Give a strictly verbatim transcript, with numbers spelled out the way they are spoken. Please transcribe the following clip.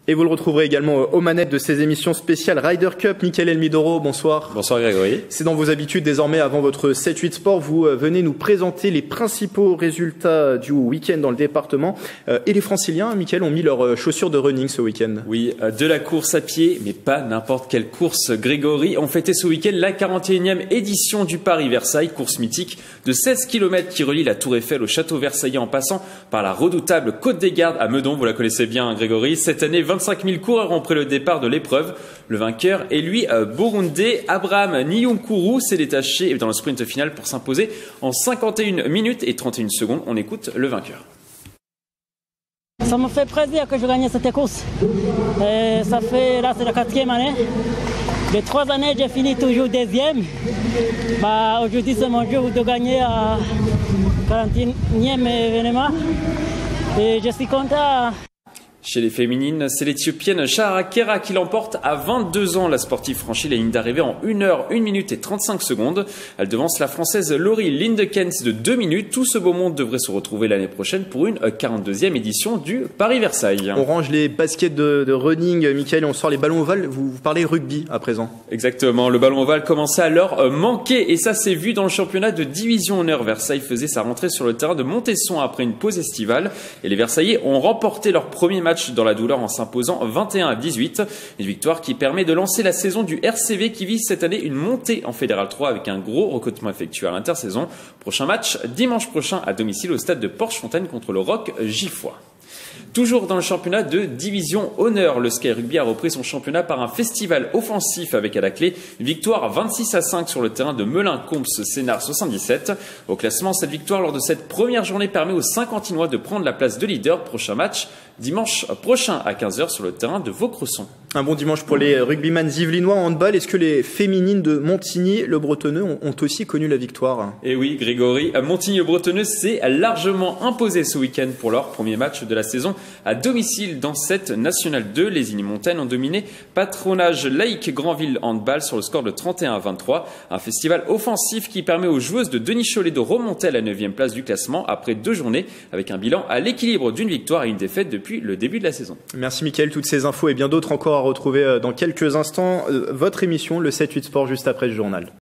Et vous le retrouverez également aux manettes de ces émissions spéciales Ryder Cup. Mickaël Elmidoro, bonsoir. Bonsoir Grégory. C'est dans vos habitudes désormais, avant votre sept huit Sport, vous venez nous présenter les principaux résultats du week-end dans le département. Et les Franciliens, Mickaël, ont mis leurs chaussures de running ce week-end. Oui, de la course à pied, mais pas n'importe quelle course, Grégory. On fêtait ce week-end la quarante et unième édition du Paris-Versailles, course mythique de seize kilomètres qui relie la Tour Eiffel au château versaillais en passant par la redoutable Côte des Gardes à Meudon. Vous la connaissez bien, Grégory. Cette année, vingt-cinq mille coureurs ont pris le départ de l'épreuve. Le vainqueur est lui burundais. Abraham Niyonkuru s'est détaché dans le sprint final pour s'imposer en cinquante et une minutes et trente et une secondes. On écoute le vainqueur. Ça me fait plaisir que je gagne cette course. Et ça fait, là c'est la quatrième année. Les trois années, j'ai fini toujours deuxième. Bah, aujourd'hui, c'est mon jour de gagner à quarante et unième événement. Et je suis content. Chez les féminines, c'est l'Éthiopienne Shahara Kera qui l'emporte à vingt-deux ans. La sportive franchit la ligne d'arrivée en une heure, une minute et trente-cinq secondes. Elle devance la Française Laurie Lindekens de deux minutes. Tout ce beau monde devrait se retrouver l'année prochaine pour une quarante-deuxième édition du Paris-Versailles. On range les baskets de, de running, Mickaël, et on sort les ballons ovales. Vous, vous parlez rugby à présent. Exactement, le ballon ovale commençait à leur manquer et ça s'est vu dans le championnat de division honneur. Versailles faisait sa rentrée sur le terrain de Montesson après une pause estivale et les Versaillais ont remporté leur premier match dans la douleur en s'imposant vingt et un à dix-huit. Une victoire qui permet de lancer la saison du R C V qui vise cette année une montée en Fédéral trois avec un gros recrutement effectué à l'intersaison. Prochain match dimanche prochain à domicile au stade de Porchefontaine contre le Roc Giffois. Toujours dans le championnat de division honneur, le Sky Rugby a repris son championnat par un festival offensif avec à la clé une victoire vingt-six à cinq sur le terrain de Melun-Comps-Sénart soixante-dix-sept. Au classement, cette victoire lors de cette première journée permet aux Saint-Quentinois de prendre la place de leader. Prochain match dimanche prochain à quinze heures sur le terrain de Vaucresson. Un bon dimanche pour les rugbyman yvelinois en handball. Est-ce que les féminines de Montigny-le-Bretonneux ont, ont aussi connu la victoire? Et oui, Grégory, Montigny-le-Bretonneux s'est largement imposé ce week-end pour leur premier match de la saison à domicile dans cette Nationale deux. Les Igny-Montaigne ont dominé Patronage Laïque Granville Handball sur le score de trente et un à vingt-trois. Un festival offensif qui permet aux joueuses de Denis Cholet de remonter à la neuvième place du classement après deux journées avec un bilan à l'équilibre d'une victoire et une défaite depuis le début de la saison. Merci Mickaël, toutes ces infos et bien d'autres encore à retrouver dans quelques instants. Votre émission, le sept huit Sport, juste après le journal.